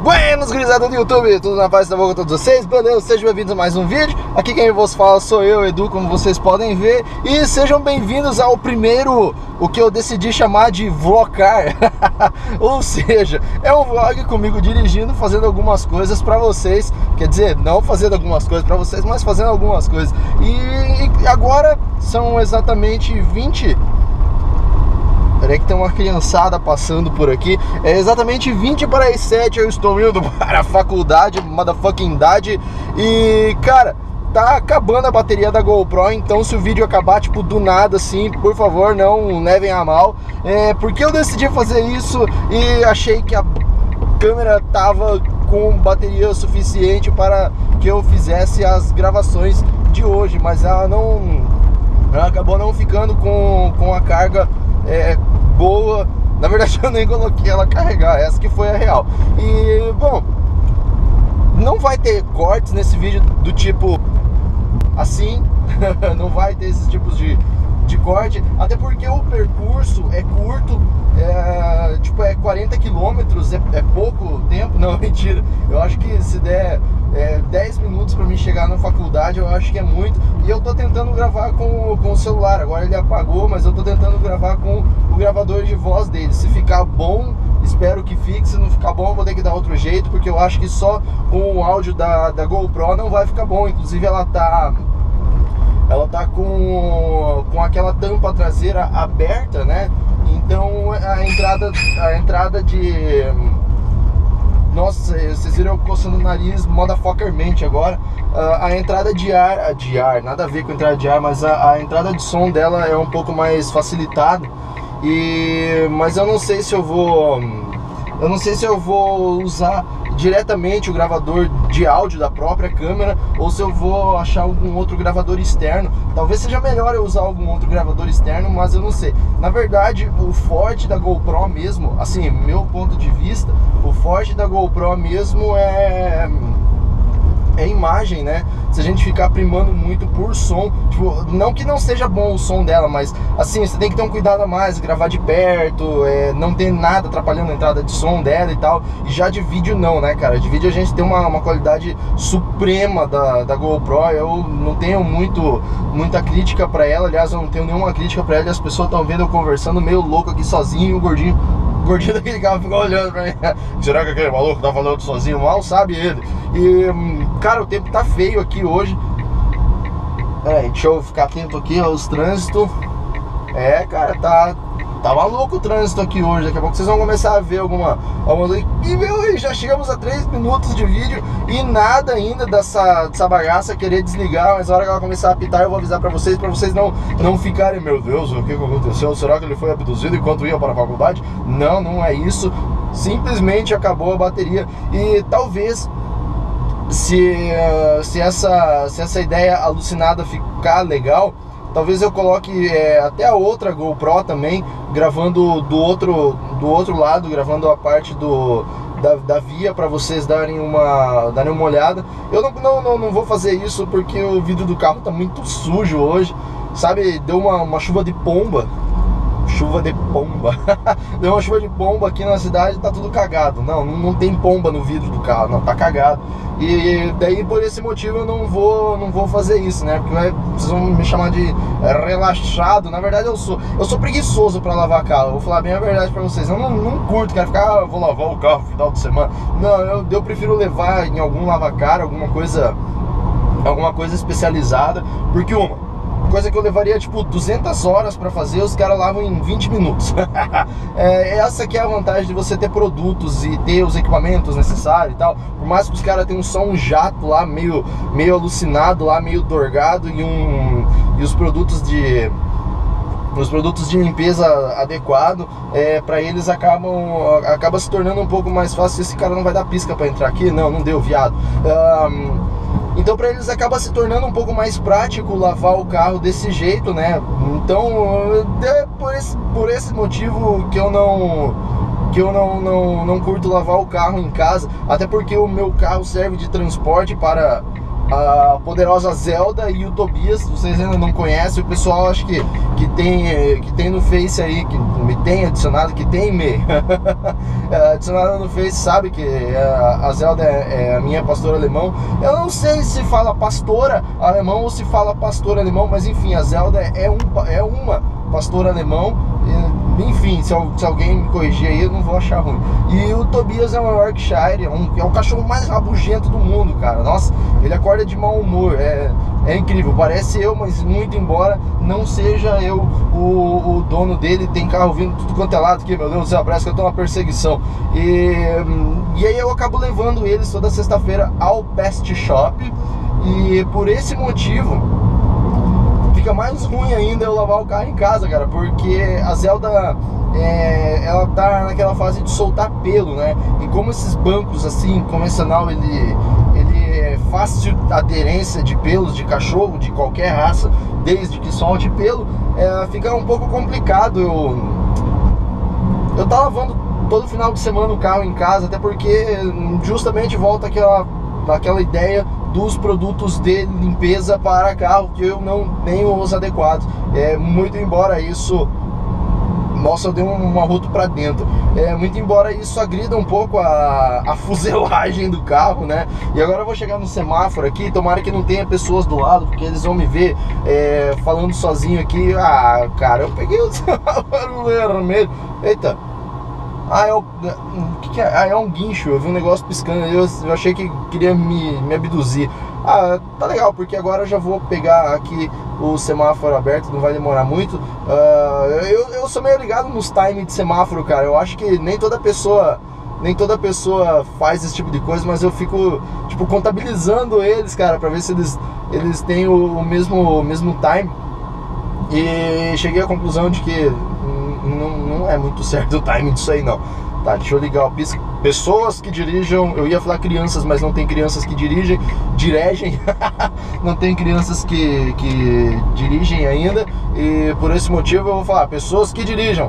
Buenos, gurizada do YouTube, tudo na paz da boca com todos vocês, beleza? Sejam bem-vindos a mais um vídeo. Aqui quem vos fala sou eu, Edu, como vocês podem ver. E sejam bem-vindos ao primeiro, o que eu decidi chamar de vlogcar. Ou seja, é um vlog comigo dirigindo, fazendo algumas coisas pra vocês. Quer dizer, não fazendo algumas coisas pra vocês, mas fazendo algumas coisas. E agora são exatamente 20... Peraí que tem uma criançada passando por aqui. É exatamente 20 para as 7. Eu estou indo para a faculdade, motherfucking idade. E, cara, tá acabando a bateria da GoPro. Então se o vídeo acabar, tipo, do nada assim, por favor, não levem a mal. Porque eu decidi fazer isso e achei que a câmera tava com bateria suficiente para que eu fizesse as gravações de hoje. Mas ela acabou não ficando com a carga boa. Na verdade eu nem coloquei ela carregar, essa que foi a real. E bom, não vai ter cortes nesse vídeo do tipo assim. Não vai ter esses tipos de corte, até porque o percurso é curto, tipo, 40 quilômetros, é pouco tempo. Não, mentira, eu acho que se der 10 minutos pra mim chegar na faculdade, eu acho que é muito. E eu tô tentando gravar com o celular, agora ele apagou, mas eu tô tentando gravar com o gravador de voz dele. Se ficar bom, espero que fique. Se não ficar bom, eu vou ter que dar outro jeito, porque eu acho que só com o áudio da GoPro não vai ficar bom. Inclusive ela tá com aquela tampa traseira aberta, né? Então a entrada de... Nossa, vocês viram eu coçando o nariz motherfuckermente agora. A entrada de ar, nada a ver com a entrada de ar, mas a entrada de som dela é um pouco mais facilitada. Mas eu não sei se eu vou usar diretamente o gravador de áudio da própria câmera, ou se eu vou achar algum outro gravador externo. Talvez seja melhor eu usar algum outro gravador externo, mas eu não sei. Na verdade, o forte da GoPro mesmo, assim, meu ponto de vista, o forte da GoPro mesmo é imagem, né? Se a gente ficar primando muito por som, tipo, não que não seja bom o som dela, mas assim, você tem que ter um cuidado a mais, gravar de perto, não ter nada atrapalhando a entrada de som dela e tal. E já de vídeo não, né, cara? De vídeo a gente tem uma qualidade suprema da GoPro. Eu não tenho muita crítica pra ela, aliás, eu não tenho nenhuma crítica pra ela. E as pessoas estão vendo eu conversando meio louco aqui sozinho, e o gordinho daquele carro ficou olhando pra mim. Será que aquele maluco tá falando sozinho? Mal sabe ele. E, cara, o tempo tá feio aqui hoje. Peraí, deixa eu ficar atento aqui aos trânsitos. Cara, tá maluco o trânsito aqui hoje. Daqui a pouco vocês vão começar a ver alguma e meu, já chegamos a 3 minutos de vídeo e nada ainda dessa bagaça querer desligar. Mas na hora que ela começar a apitar eu vou avisar pra vocês não ficarem, meu Deus, o que aconteceu? Será que ele foi abduzido enquanto ia para a faculdade? Não é isso. Simplesmente acabou a bateria. E talvez se essa ideia alucinada ficar legal, talvez eu coloque até a outra GoPro também, gravando do outro lado, gravando a parte da via, para vocês darem uma olhada. Eu não vou fazer isso porque o vidro do carro tá muito sujo hoje, sabe? Deu uma chuva de pomba. Deu uma chuva de pomba aqui na cidade, tá tudo cagado. Não tem pomba no vidro do carro, não, tá cagado. E daí por esse motivo eu não vou fazer isso, né? Porque vocês vão me chamar de relaxado. Na verdade eu sou preguiçoso pra lavar carro. Vou falar bem a verdade pra vocês. Eu não curto, quero ficar, vou lavar o carro no final de semana. Não, eu prefiro levar em algum lavacar, alguma coisa especializada. Porque coisa que eu levaria tipo 200 horas pra fazer, os caras lavam em 20 minutos. Essa que é a vantagem de você ter produtos e ter os equipamentos necessários e tal. Por mais que os caras tenham só um jato lá, meio alucinado lá, meio dorgado, e os produtos de limpeza adequado, para eles acaba se tornando um pouco mais fácil. Esse cara não vai dar pisca pra entrar aqui? Não deu, viado. Então para eles acaba se tornando um pouco mais prático lavar o carro desse jeito, né? Então por esse motivo que eu não curto lavar o carro em casa. Até porque o meu carro serve de transporte para a poderosa Zelda e o Tobias. Vocês ainda não conhecem, o pessoal acho que tem no Face aí, que me tem adicionado, que tem me adicionado no Face, sabe que a Zelda é a minha pastora alemão. Eu não sei se fala pastora alemão ou se fala pastor alemão, mas enfim, a Zelda é uma pastora alemão. Enfim, se alguém me corrigir aí, eu não vou achar ruim. E o Tobias é um Yorkshire, é o cachorro mais rabugento do mundo, cara. Nossa, ele acorda de mau humor, é incrível. Parece eu, mas muito embora não seja eu o dono dele. Tem carro vindo tudo quanto é lado aqui, meu Deus do céu, parece que eu tô na perseguição. E aí eu acabo levando eles toda sexta-feira ao Pest Shop. E por esse motivo fica mais ruim ainda eu lavar o carro em casa, cara, porque a Zelda ela tá naquela fase de soltar pelo, né? E como esses bancos assim, convencional, ele é fácil aderência de pelos de cachorro, de qualquer raça, desde que solte pelo, fica um pouco complicado eu tá lavando todo final de semana o carro em casa, até porque justamente volta aquela ideia dos produtos de limpeza para carro, que eu não tenho os adequados. Muito embora isso... Nossa, eu dei um arroto para dentro. Muito embora isso agrida um pouco a fuselagem do carro, né? E agora eu vou chegar no semáforo aqui, tomara que não tenha pessoas do lado, porque eles vão me ver falando sozinho aqui. Ah, cara, eu peguei o semáforo vermelho. Eita. O que é? É um guincho. Eu vi um negócio piscando. Eu achei que queria me abduzir. Tá legal, porque agora eu já vou pegar aqui o semáforo aberto, não vai demorar muito. Eu sou meio ligado nos timings de semáforo, cara. Eu acho que nem toda pessoa faz esse tipo de coisa, mas eu fico, tipo, contabilizando eles, cara, pra ver se eles têm o mesmo time. E cheguei à conclusão de que não é muito certo o timing disso aí, não. Tá, deixa eu ligar o pisca. Pessoas que dirijam, eu ia falar crianças, mas não tem crianças que diregem. Não tem crianças que dirigem ainda. E por esse motivo eu vou falar, pessoas que dirigem.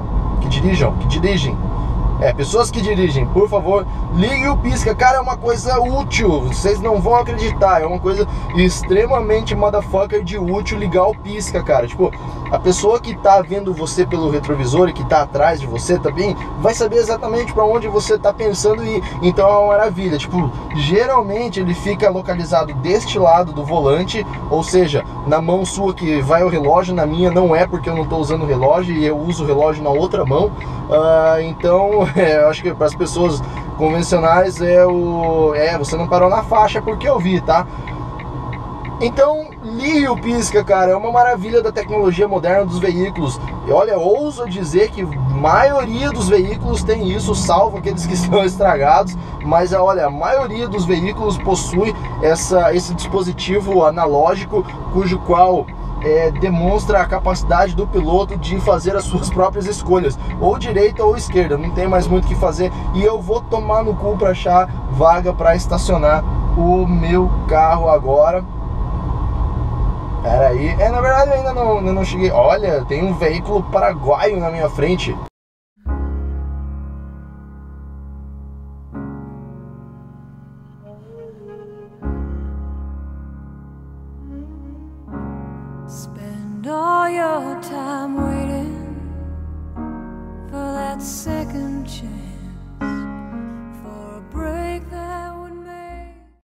Pessoas que dirigem, por favor, ligue o pisca. Cara, é uma coisa útil, vocês não vão acreditar. É uma coisa extremamente motherfucker de útil ligar o pisca, cara. Tipo, a pessoa que tá vendo você pelo retrovisor e que tá atrás de você também vai saber exatamente pra onde você tá pensando ir. Então é uma maravilha. Tipo, geralmente ele fica localizado deste lado do volante, ou seja, na mão sua que vai o relógio. Na minha não é, porque eu não tô usando o relógio e eu uso o relógio na outra mão. Então, eu acho que para as pessoas convencionais você não parou na faixa, porque eu vi, tá? Então, ligue o pisca, cara, é uma maravilha da tecnologia moderna dos veículos. E olha, ouso dizer que a maioria dos veículos tem isso, salvo aqueles que estão estragados. Mas olha, a maioria dos veículos possui esse dispositivo analógico, cujo qual demonstra a capacidade do piloto de fazer as suas próprias escolhas, ou direita ou esquerda, não tem mais muito o que fazer. E eu vou tomar no cu para achar vaga para estacionar o meu carro agora. Pera aí, na verdade eu ainda não cheguei. Olha, tem um veículo paraguaio na minha frente. Spend all your time waiting for that second chance.